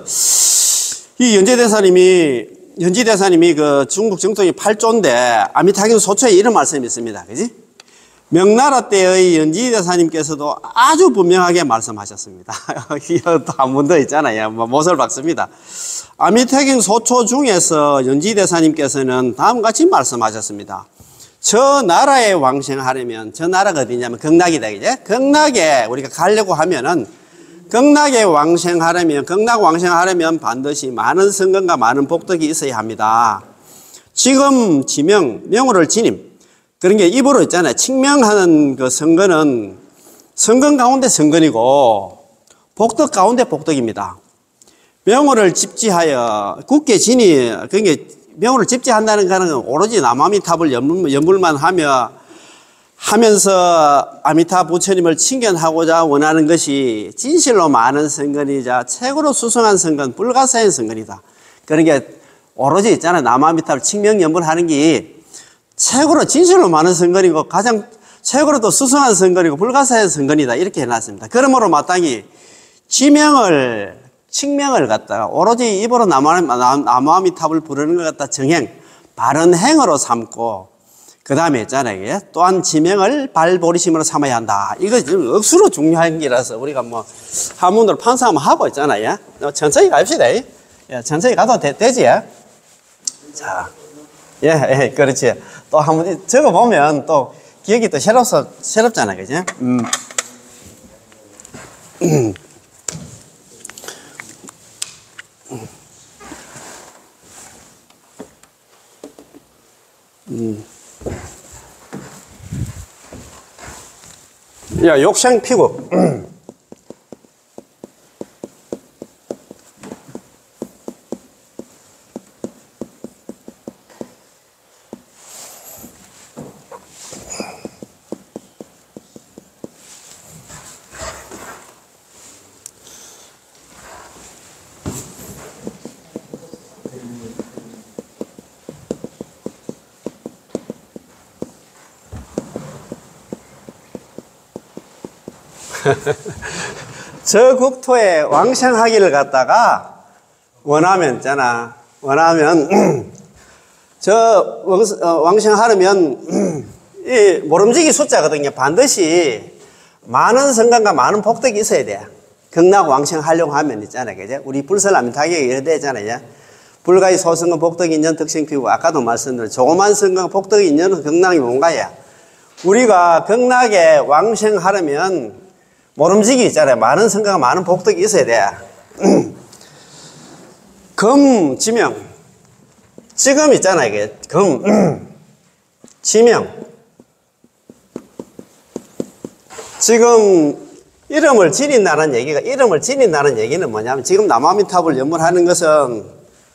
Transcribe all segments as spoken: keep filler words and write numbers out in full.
이 연지대사님이, 연지대사님이 그 중국 정통이 팔 조인데, 아미타경 소초에 이런 말씀이 있습니다. 그지? 명나라 때의 연지대사님께서도 아주 분명하게 말씀하셨습니다. 이것도 한 번 더 있잖아요. 뭐, 못을 박습니다. 아미타경 소초 중에서 연지대사님께서는 다음과 같이 말씀하셨습니다. 저 나라에 왕생하려면, 저 나라가 어디냐면 극락이다. 그제? 극락에 우리가 가려고 하면은, 극락에 왕생하려면, 극락 왕생하려면 반드시 많은 성건과 많은 복덕이 있어야 합니다. 지금 지명, 명호를 지님, 그런 게 입으로 있잖아요. 칙명하는 그 성건은 성건 가운데 성건이고, 복덕 가운데 복덕입니다. 명호를 집지하여 굳게 지니, 그게 명호를 집지한다는 거는 오로지 남아미탑을 연불만 하며 하면서 아미타 부처님을 칭견하고자 원하는 것이 진실로 많은 성건이자 최고로 수성한 성건, 불가사의 성건이다. 그런 게 오로지 있잖아요. 남아미탑을 칭명 연불하는 게 최고로 진실로 많은 성건이고 가장 최고로 또 수성한 성건이고 불가사의 성건이다. 이렇게 해놨습니다. 그러므로 마땅히 지명을 칭명을 갖다가 오로지 입으로 남아미탑을 부르는 것 갖다 정행, 바른 행으로 삼고, 그 다음에 있잖아요. 또한 지명을 발보리심으로 삼아야 한다. 이거 지금 억수로 중요한 게라서 우리가 뭐 한문으로 판사하면 하고 있잖아요. 천천히 갑시다. 예, 천천히 가도 되, 되지? 자, 예, 예, 그렇지. 또 한번 적어보면 또 기억이 또 새롭서, 새롭잖아요. 그죠? 음. 음. 음. 야, 욕생 피고. 저 국토에 왕생하기를 갖다가 원하면 있잖아. 원하면 저 왕생하려면 이 모름지기 숫자거든요. 반드시 많은 성간과 많은 복덕이 있어야 돼. 극락 왕생하려고 하면 있잖아요. 그죠? 우리 불설아미타경에 이래 되잖아요. 불가의 소성과 복덕이 있는 덕생 피고, 아까도 말씀드린 조그만 성과 복덕이 있는 극락이 뭔가요? 우리가 극락에 왕생하려면 모름지기 있잖아요. 많은 성과가 많은 복덕이 있어야 돼. 금, 지명. 지금 있잖아요. 이게 금, 지명. 지금 이름을 지닌다는 얘기가, 이름을 지닌다는 얘기는 뭐냐면, 지금 남아미탑을 연물하는 것은,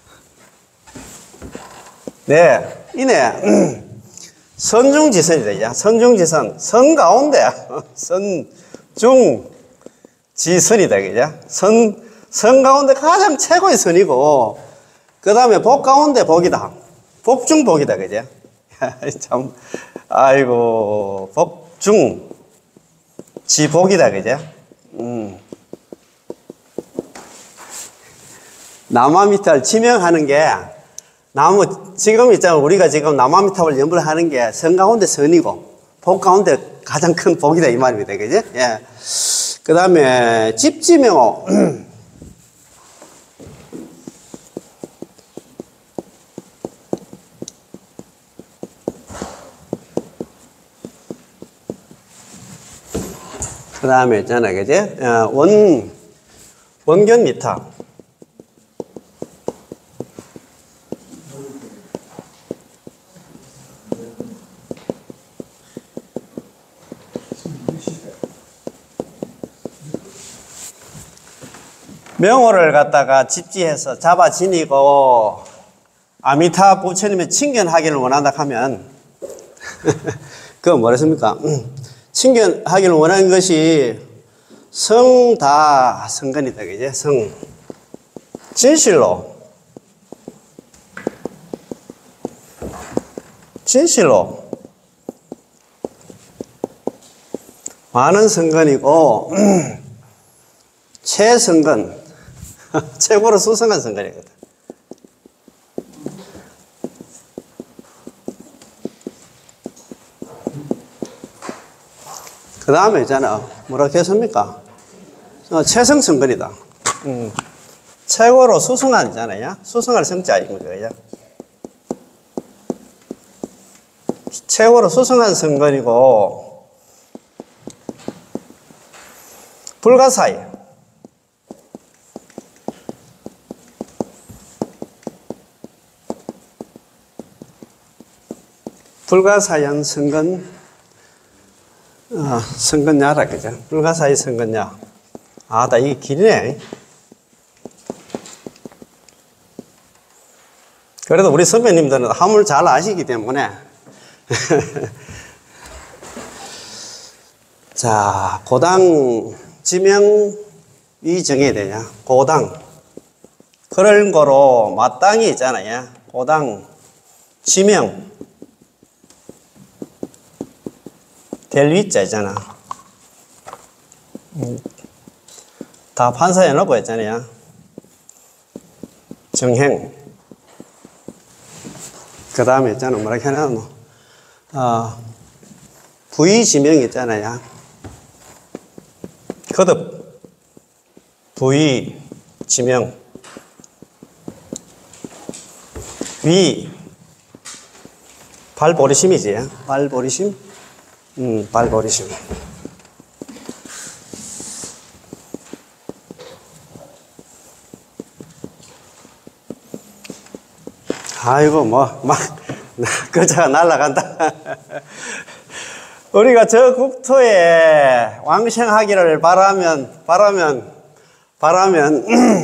네, 이네, 선중지선이다. 선중지선. 선 가운데, 선, 중, 지선이다. 그죠? 선, 선 가운데 가장 최고의 선이고, 그 다음에 복 가운데 복이다. 복 중 복이다. 그죠? 참, 아이고, 복 중, 지 복이다. 그죠? 음. 남아미탑을 지명하는 게, 나무, 지금 있잖아. 우리가 지금 남아미탑을 연불하는 게 선 가운데 선이고, 복 가운데 가장 큰 복이다. 이 말입니다. 그지? 예. 그 다음에, 집지명호. 그 다음에 있잖아. 그지? 원, 원견 미탁. 명호를 갖다가 집지해서 잡아 지니고 아미타 부처님의 칭견하기를 원한다 하면 그건 뭐랬습니까? 칭견하기를 원하는 것이 성다 성건이다. 그죠? 성. 진실로. 진실로. 많은 성건이고 최성건. 최고로 수승한 선거리거든. 그 다음에 있잖아. 뭐라고 했습니까? 어, 최성 선거리다. 음. 최고로 수승한 있잖아요. 수승할 성자인 거예요. 최고로 수승한 선거리고, 불가사의. 불가사의한 선건, 어, 선건야라, 그죠? 불가사의 선건야. 아, 나 이게 길이네. 그래도 우리 선배님들은 함을 잘 아시기 때문에. 자, 고당 지명이 정해야 되냐? 고당. 그런 거로 마땅히 있잖아요. 고당 지명. 될 위자 있잖아. 다 판사해 놓고 있잖아요. 정행. 그 다음에 있잖아. 뭐라 해야 하나? 어, 부의 지명 있잖아요. 거듭. 부의 지명. 위. 발보리심이지. 발보리심. 음, 발보리심. 아이고, 뭐, 막, 거자가 날아간다. 우리가 저 국토에 왕생하기를 바라면, 바라면, 바라면,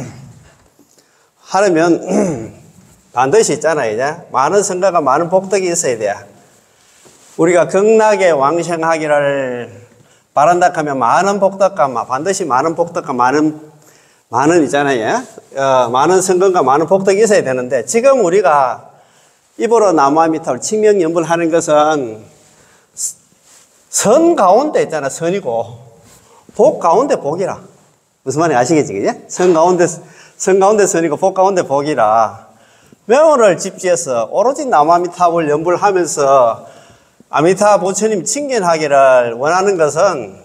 하려면, 반드시 있잖아요, 이제. 많은 성과가 많은 복덕이 있어야 돼. 우리가 극락에 왕생하기를 바란다 하면 많은 복덕과, 반드시 많은 복덕과 많은, 많은 있잖아요. 어, 많은 성건과 많은 복덕이 있어야 되는데, 지금 우리가 입으로 나무아미타불 칭명연불 하는 것은 선 가운데 있잖아, 선이고, 복 가운데 복이라. 무슨 말인지 아시겠지, 그지? 선 가운데, 선 가운데 선이고, 복 가운데 복이라. 명호를 집지해서 오로지 나무아미타불 연불하면서 아미타 부처님 칭견하기를 원하는 것은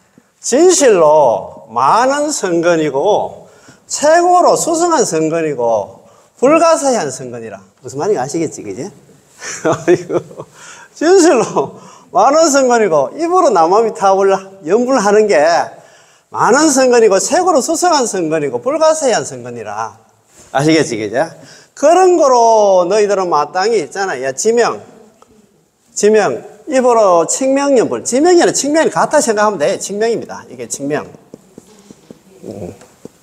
진실로 많은 선건이고 최고로 수승한 선건이고 불가사의한 선건이라. 무슨 말인지 아시겠지, 그지? 진실로 많은 선건이고 입으로 나무아미타불 연불하는 게 많은 선건이고 최고로 수승한 선건이고 불가사의한 선건이라. 아시겠지, 그지? 그런 거로 너희들은 마땅히 있잖아. 야, 지명. 지명. 입으로 칭명연불. 지명이 아니라 칭명이 같다 생각하면 돼. 칭명입니다. 이게 칭명. 음.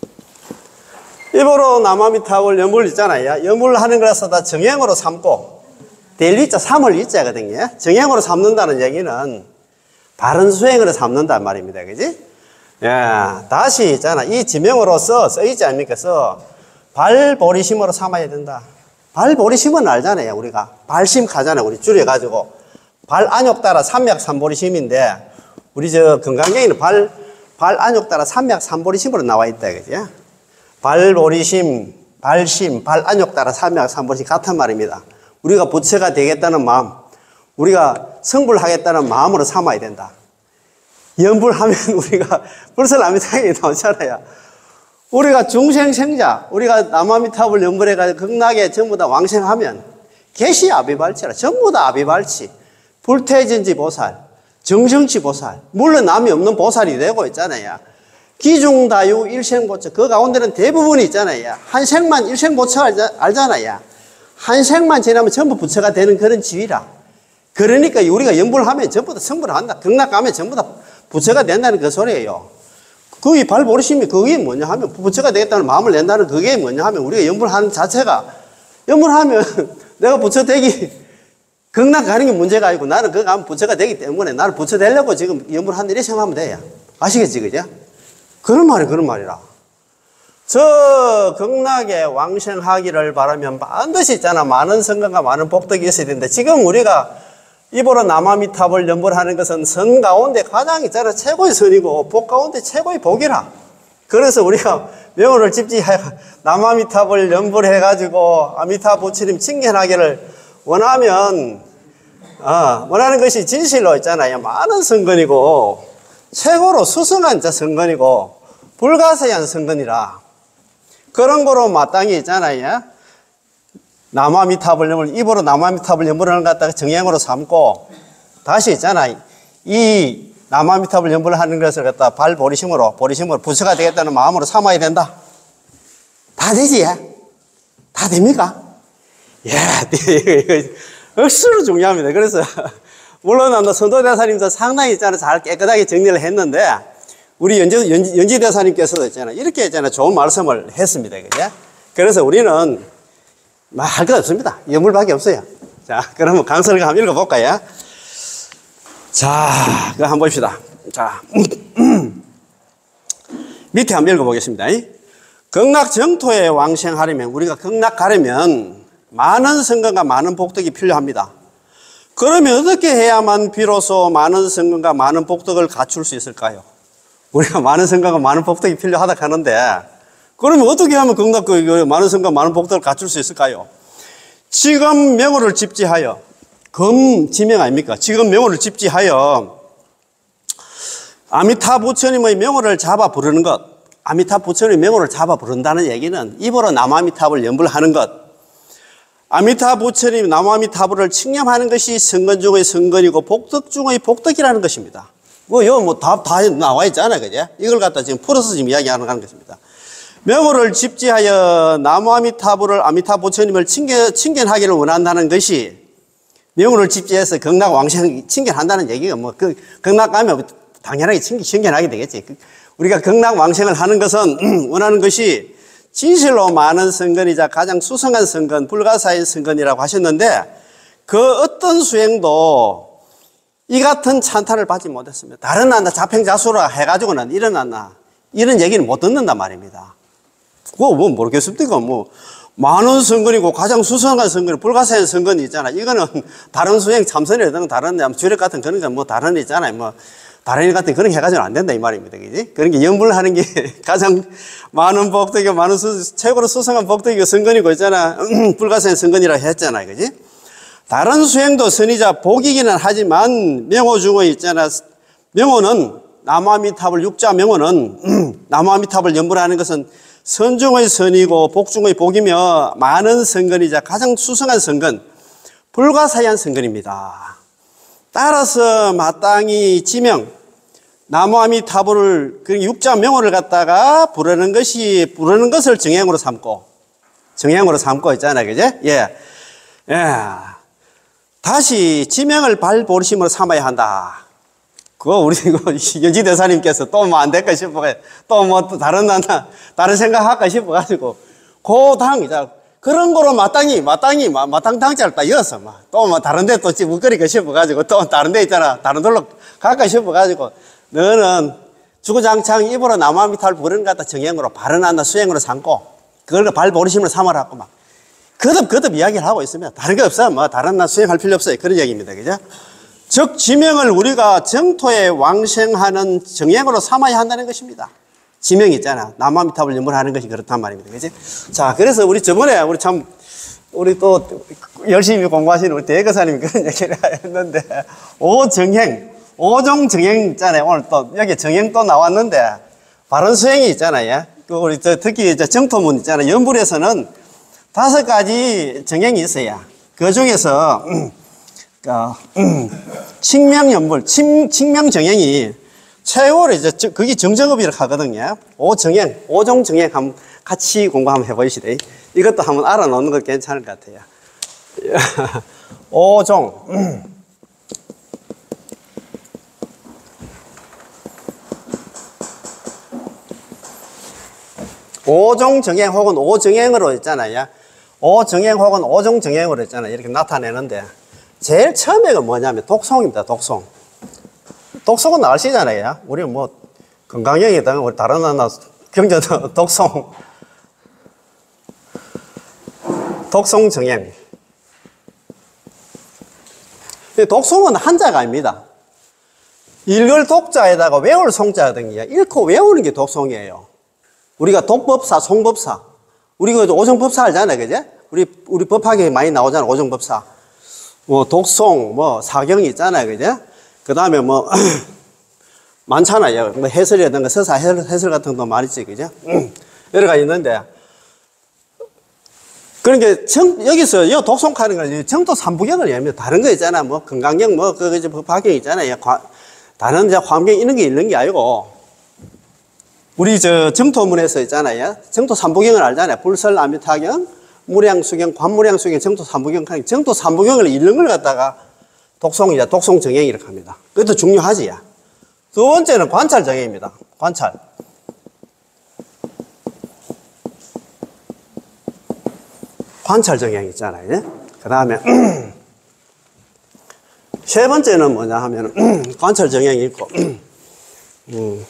입으로 나무아미타불 연불 있잖아요. 연불 하는 거라서 다 정행으로 삼고, 델리자 삼을 이자거든요. 정행으로 삼는다는 얘기는 바른 수행으로 삼는단 말입니다. 그지? 예. 다시 있잖아. 이 지명으로서 써있지 않습니까? 써. 발보리심으로 삼아야 된다. 발보리심은 알잖아요, 우리가. 발심 가잖아요, 우리 줄여가지고. 발 안욕 따라 삼약 삼보리심인데, 우리 저 건강경에는 발, 발 안욕 따라 삼약 삼보리심으로 나와 있다, 그죠? 발보리심, 발심, 발 안욕 따라 삼약 삼보리심 같은 말입니다. 우리가 부처가 되겠다는 마음, 우리가 성불하겠다는 마음으로 삼아야 된다. 연불하면 우리가 벌써 아미타불이 나오잖아요. 우리가 중생생자, 우리가 나무아미타불 연불해가지고 극락에 전부 다 왕생하면 개시 아비발치라. 전부 다 아비발치. 불태전지 보살, 정성치 보살, 물론 남이 없는 보살이 되고 있잖아요. 기중다유 일생보처, 그 가운데는 대부분이 있잖아요. 한 생만 일생보처 알잖아요. 한 생만 지나면 전부 부처가 되는 그런 지위라. 그러니까 우리가 연불하면 전부 다 성불을 한다. 극락 가면 전부 다 부처가 된다는 그 소리예요. 그게 발보리심이 그게 뭐냐 하면 부처가 되겠다는 마음을 낸다는 그게 뭐냐 하면 우리가 연불하는 자체가 연불하면 내가 부처 되기 극락 가는 게 문제가 아니고 나는 그거 가면 부처가 되기 때문에 나는 부처 되려고 지금 연불하는 일에 생각하면 돼요. 아시겠지, 그죠? 그런 말이 그런 말이라. 저 극락에 왕생하기를 바라면 반드시 있잖아. 많은 성공과 많은 복덕이 있어야 되는데 지금 우리가 입으로 나무아미타불 연불하는 것은 선 가운데 가장 있잖아. 최고의 선이고 복 가운데 최고의 복이라. 그래서 우리가 명호를 집지하여 남아미탑을 연불해가지고 아미타 부처님 칭견하기를 원하면, 어, 원하는 것이 진실로 있잖아요. 많은 성건이고, 최고로 수승한 자 성건이고, 불가사의한 성건이라. 그런 거로 마땅히 있잖아요. 남아미탑을 연불, 입으로 남아미탑을 연불하는 것 갖다가 정행으로 삼고, 다시 있잖아요. 이 남아미탑을 연불하는 것을 갖다 발 보리심으로, 보리심으로 부처가 되겠다는 마음으로 삼아야 된다. 다 되지? 다 됩니까? 예, 이거 억수로 중요합니다. 그래서, 물론, 선도대사님도 상당히 있잖아요. 잘 깨끗하게 정리를 했는데, 우리 연지, 연지, 연지대사님께서도 있잖아요. 이렇게 있잖아요. 좋은 말씀을 했습니다. 그죠? 그래서 우리는, 할 것 없습니다. 연불밖에 없어요. 자, 그러면 강서를 한번 읽어볼까요? 자, 그거 한번 봅시다. 자, 밑에 한번 읽어보겠습니다. 극락 정토에 왕생하려면, 우리가 극락 가려면 많은 성건과 많은 복덕이 필요합니다. 그러면 어떻게 해야만 비로소 많은 성건과 많은 복덕을 갖출 수 있을까요? 우리가 많은 성건과 많은 복덕이 필요하다 하는데, 그러면 어떻게 하면 극락 그 많은 성건과 많은 복덕을 갖출 수 있을까요? 지금 명호를 집지하여, 검 지명 아닙니까? 지금 명호를 집지하여 아미타 부처님의 명호를 잡아 부르는 것, 아미타 부처님의 명호를 잡아 부른다는 얘기는 입으로 남아미타불 연불하는 것, 아미타 부처님 남아미타불을 칭념하는 것이 성건 중의 성건이고 복덕 중의 복덕이라는 것입니다. 뭐, 요, 뭐, 다, 다 나와 있잖아요. 그죠? 이걸 갖다 지금 풀어서 지금 이야기하는 것입니다. 명호를 집지하여 남아미타불을, 아미타 부처님을 칭견, 칭견하기를 원한다는 것이 명호를 집지해서 극락 왕생 칭견한다는 얘기가 뭐, 그, 극락 가면 당연하게 칭견, 칭견하게 되겠지. 우리가 극락 왕생을 하는 것은 원하는 것이 진실로 많은 성건이자 가장 수성한 성건, 불가사의 성건이라고 하셨는데 그 어떤 수행도 이 같은 찬탄을 받지 못했습니다. 다른 나라 자평자수라 해가지고는 일어났나 이런 얘기는 못 듣는단 말입니다. 그거 뭐 모르겠습니까? 뭐 많은 성건이고 가장 수성한 성건이 불가사의 성건이 있잖아. 이거는 다른 수행 참선이라든가 다른 주력 같은 그런 거 뭐 다른 애 있잖아요. 뭐 다른 일 같은 그런 게 해가지고는 안 된다 이 말입니다. 그지? 그런 게 연불을 하는 게 가장 많은 복덕이고 많은 수, 최고로 수성한 복덕이고 성건이고 있잖아. 불가사의 성건이라 했잖아. 그지? 다른 수행도 선이자 복이기는 하지만 명호 중의 있잖아. 명호는 남아미탑을 육자 명호는 남아미탑을 연불하는 것은 선중의 선이고 복중의 복이며 많은 성건이자 가장 수성한 성건, 불가사의한 성건입니다. 따라서 마땅히 지명, 나무아미타불을 그 육자 명호를 갖다가 부르는 것이 부르는 것을 정행으로 삼고 정행으로 삼고 있잖아요, 그죠? 예, 예. 다시 지명을 발보리심으로 삼아야 한다. 그거 우리 연지 대사님께서 또 뭐 안 될까 싶어, 또 뭐 또 다른 나나 다른 생각할까 싶어가지고 고당이자 그런 거로 마땅히 마땅히 마땅당자를 딱 이어서 막 또 뭐 다른데 또 웃거리까 싶어가지고 또 다른데 있잖아 다른 돌로 갈까 싶어가지고 너는 주구장창 입으로 남아미타를 부르는 것 같다 정행으로 발언한다 수행으로 삼고 그걸 발보리심으로 삼아라고 막 거듭거듭 이야기를 하고 있으면 다른 게 없어요. 뭐 다른 나 수행할 필요 없어요. 그런 얘기입니다. 그죠? 즉 지명을 우리가 정토에 왕생하는 정행으로 삼아야 한다는 것입니다. 지명이 있잖아. 남아미탑을 연불하는 것이 그렇단 말입니다. 그지? 자, 그래서 우리 저번에 우리 참 우리 또 열심히 공부하시는 우리 대거사님이 그런 얘기를 했는데 오정행, 오종 정행 있잖아요. 오늘 또 여기 정행 또 나왔는데 바른 수행이 있잖아요. 그 우리 저 특히 저 정토문 있잖아요. 연불에서는 다섯 가지 정행이 있어요. 그 중에서 음, 어, 음, 칭명연불, 칭, 칭명정행이 최고로 이제 그게 정정업이라고 하거든요. 오정행, 오종정행 한번 같이 공부 한번 해보시다. 이것도 한번 알아놓는 거 괜찮을 것 같아요. 오종. 음. 오종정행 혹은 오정행으로 있잖아요. 오정행 혹은 오종정행으로 있잖아요. 이렇게 나타내는데 제일 처음에가 뭐냐면 독송입니다. 독송. 독송은 아시잖아요. 우리 뭐 건강형이든 우리 다른 나라 경제도 독송. 독송정행. 독송은 한자가 아닙니다. 읽을 독자에다가 외울 송자거든요. 읽고 외우는 게 독송이에요. 우리가 독법사, 송법사, 우리가 오정법사 알잖아요, 그죠? 우리, 우리 법학에 많이 나오잖아, 오정법사. 뭐, 독송, 뭐, 사경이 있잖아요, 그죠? 그 다음에 뭐, 많잖아요. 뭐, 해설이라든가 서사 해설, 해설 같은 것도 많이 있지, 그죠? 여러 가지 있는데. 그러니까, 정, 여기서, 여 독송하는 건 정도 삼부경을 얘기하면 다른 거 있잖아. 뭐, 건강경, 뭐, 그, 이제 법학경 있잖아요. 과, 다른 이제 환경 이런 게 있는 게 아니고, 우리 저 정토문에서 있잖아요. 정토 삼부경을 알잖아요. 불설, 아미타경, 무량수경, 관무량수경, 정토 삼부경. 정토 삼부경을 읽는 걸 갖다가 독송이자 독송정행 이렇게 합니다. 그것도 중요하지. 두 번째는 관찰정행입니다. 관찰. 관찰정행 있잖아요. 그 다음에 세 번째는 뭐냐 하면 관찰정행이 있고 음.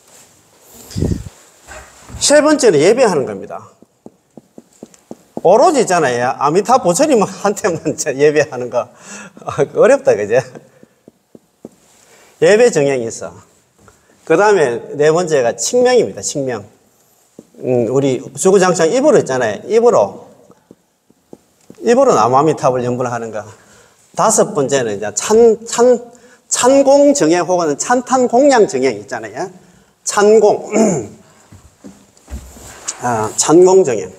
세 번째는 예배하는 겁니다. 오로지 있잖아요. 아미타 부처님한테만 예배하는 거 어렵다, 그제? 예배 정행이 있어. 그 다음에 네 번째가 칙명입니다. 칙명. 음, 우리 주구장창 입으로 있잖아요. 입으로 입으로 나무아미타불 연불을 하는 거. 다섯 번째는 이제 찬, 찬, 찬공 정행 혹은 찬탄 공양 정행 있잖아요. 찬공. 아, 찬공 정행.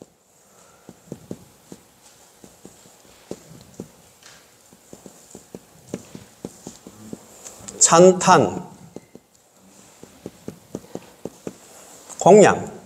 찬탄, 공양.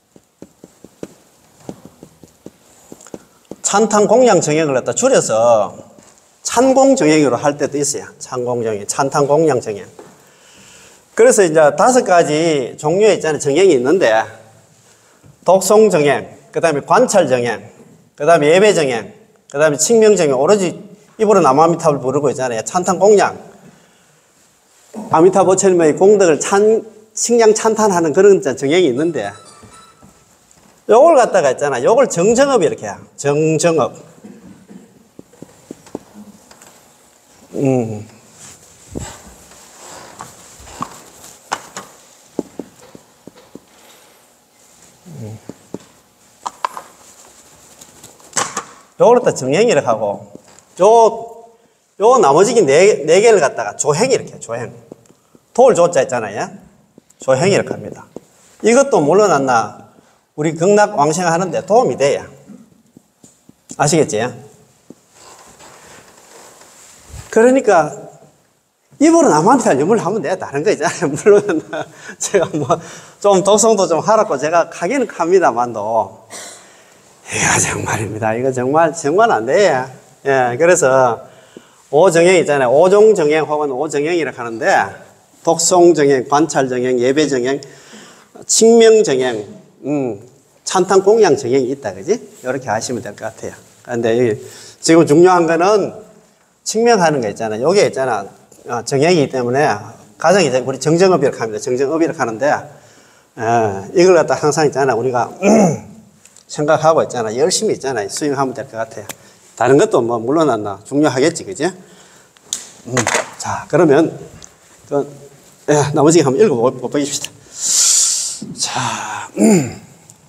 찬탄 공양 정행을 갖다 줄여서 찬공 정행으로 할 때도 있어요. 찬공 정행, 찬탄 공양 정행. 그래서 이제 다섯 가지 종류의 있잖아요. 정행이 있는데, 독송 정행, 그 다음에 관찰 정행, 그 다음에 예배 정행, 그 다음에 칙명 정행, 오로지 입으로 나무아미타불 부르고 있잖아요. 찬탄 공양. 아미타 부처님의 공덕을 찬, 식량 찬탄하는 그런 정행이 있는데, 요걸 갖다가 있잖아. 요걸 정정업 이렇게 해요. 정정업. 음. 음. 요걸 갖다 정행이라고 하고, 요, 요 나머지 네, 네 개를 갖다가 조행 이렇게 해요. 조행. 도울 조자 있잖아요. 조행 이렇게 합니다. 이것도 물론 안나 우리 극락 왕생 하는데 도움이 돼요. 아시겠지? 그러니까 입으로 남한테 연물을 하면 돼. 다른 거 있잖아요. 물론 제가 뭐 좀 독성도 좀 하라고 제가 가기는 합니다만도 이거 정말입니다. 이거 정말 정말 안 돼요. 예, 그래서 오정행 있잖아요. 오종정행 혹은 오정행이라고 하는데 독송정행, 관찰정행, 예배정행, 칙명정행, 음, 찬탄 공양정행이 있다, 그지? 이렇게 하시면 될 것 같아요. 그런데 지금 중요한 거는 칙명하는 거 있잖아요. 요게 있잖아. 어, 정행이기 때문에 가장 이제 우리 정정업 이렇게 합니다. 정정업 이렇게 하는데, 어, 이걸 갖다 항상 있잖아. 우리가 생각하고 있잖아. 열심히 있잖아. 수행하면 될 것 같아요. 다른 것도 뭐 물론 안 나. 중요하겠지, 그지? 음, 자, 그러면 그, 예, 나머지 한번 읽어보십시다. 자, 음.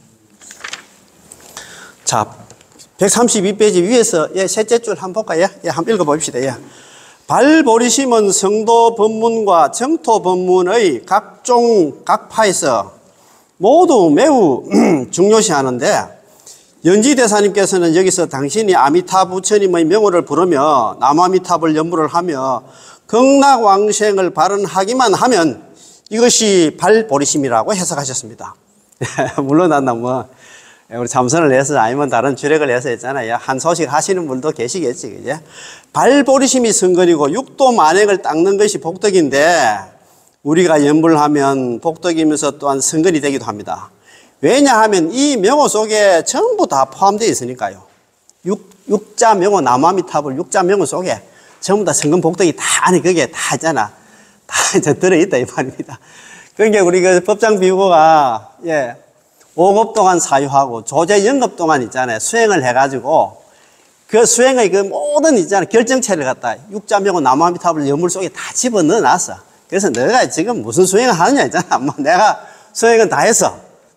자, 백삼십이 페이지 위에서 예, 셋째 줄 한번 볼까요? 예, 한번 읽어봅시다. 예. 발보리심은 성도 법문과 정토 법문의 각종 각파에서 모두 매우 중요시하는데, 연지대사님께서는 여기서 당신이 아미타 부처님의 명호를 부르며 남아미타불 연부를 하며 극락왕생을 발언하기만 하면 이것이 발보리심이라고 해석하셨습니다. 물론 나 뭐 우리 참선을 해서 아니면 다른 주력을 해서 했잖아요. 한 소식 하시는 분도 계시겠지, 그죠? 발보리심이 성건이고 육도 만행을 닦는 것이 복덕인데 우리가 연부를 하면 복덕이면서 또한 성건이 되기도 합니다. 왜냐하면 이 명호 속에 전부 다 포함되어 있으니까요. 육, 육자 명호, 남아미타불 육자 명호 속에 전부 다 성건 복덕이 다 안에 거기에 다 있잖아. 다 이제 들어있다 이 말입니다. 그러니까 우리 그 법장 비구가 예 오급 동안 사유하고 조제 영급 동안 있잖아요. 수행을 해가지고 그 수행의 그 모든 있잖아요. 결정체를 갖다 육자 명호, 남아미타불 연물 속에 다 집어넣어 놨어. 그래서 너가 지금 무슨 수행을 하느냐 있잖아. 뭐 내가 수행은 다 했어.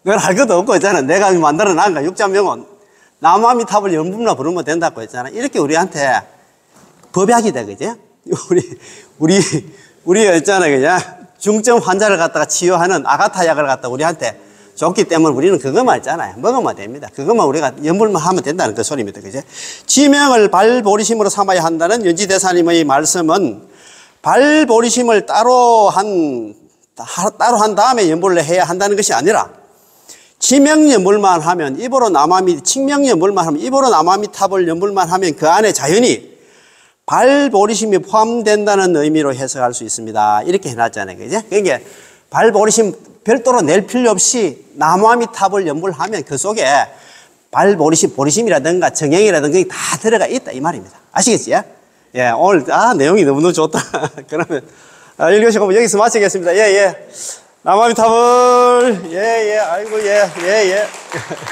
그걸 할 것도 없고 있잖아. 내가 만들어 놨가 육자명은 남아미탑을 연불만 부르면 된다고 했잖아. 이렇게 우리한테 법약이다, 그죠? 우리, 우리, 우리 있잖아, 그냥 중증 환자를 갖다가 치유하는 아가타 약을 갖다 우리한테 줬기 때문에 우리는 그것만 있잖아요. 먹으면 됩니다. 그것만 우리가 연불만 하면 된다는 그 소리입니다. 그죠? 지명을 발보리심으로 삼아야 한다는 연지대사님의 말씀은 발보리심을 따로 한, 따로 한 다음에 연불을 해야 한다는 것이 아니라 지명연불만 하면 입으로 남아미, 칭명연불만 하면 입으로 남아미 탑을 연불만 하면 그 안에 자연히 발보리심이 포함된다는 의미로 해석할 수 있습니다. 이렇게 해놨잖아요. 그죠? 그러니까 발보리심 별도로 낼 필요 없이 남아미 탑을 연불하면 그 속에 발보리심, 보리심이라든가 정행이라든가 다 들어가 있다 이 말입니다. 아시겠지요? 예, 오늘 아 내용이 너무너무 좋다. 그러면 아, 일 교시 공부 여기서 마치겠습니다. 예, 예. 남아미 탑을 예, 예. 아이고 예, 예, 예.